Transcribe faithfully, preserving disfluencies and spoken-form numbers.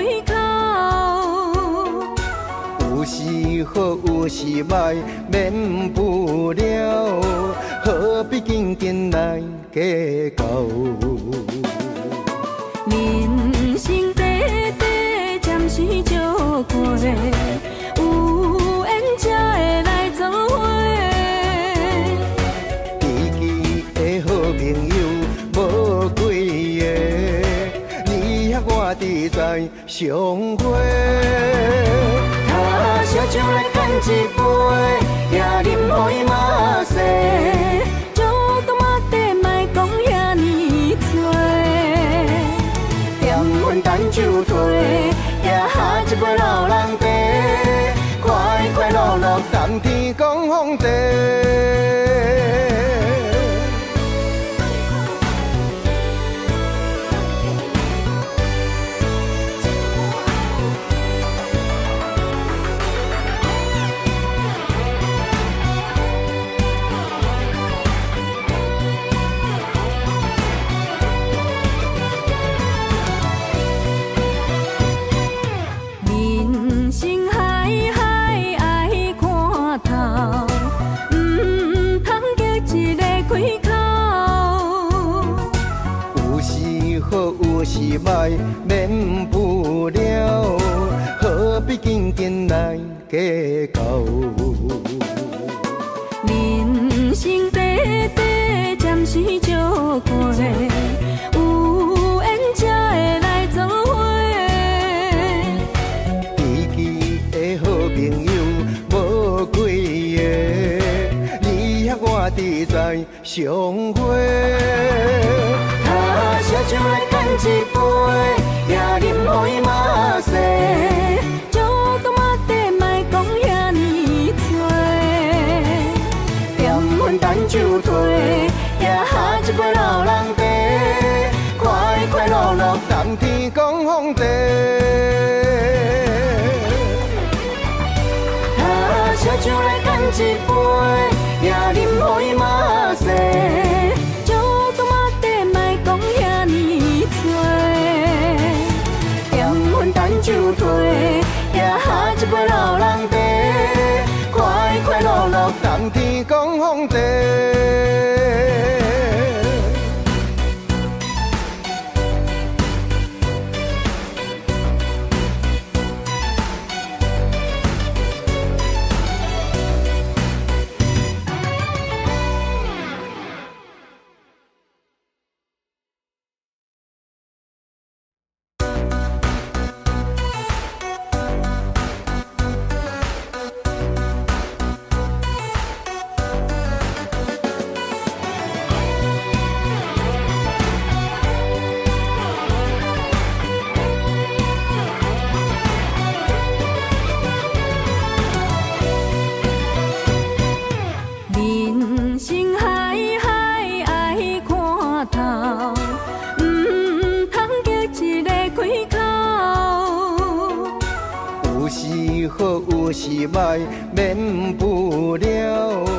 开口。 有时好，有时歹，免不了，何必紧紧来计较？ 人生短短，暂时照过，有缘才会来作伙。 知己的好朋友无几个，你遐我伫在相会。他烧酒来干一杯，也啉予伊嘛细。 酒干嘛地莫讲遐尼多， 点阮等酒退，也下一杯老人茶，快快乐乐，谈天讲风地。有时歹，免不了，何必紧紧来计较？ 人生短短，暂时照过，有缘才会来作伙。 知己的好朋友无几个，你遐我伫在相会。他烧酒来干一杯，也啉予伊嘛细。 酒干嘛地莫讲遐尼多， 点阮等酒退，也下一杯老人茶，快快乐乐，谈天讲风地。他烧酒来干一杯，也啉予伊嘛细。酒退，也下一杯老人茶，快快乐乐，谈天讲风地。有时歹，免不了，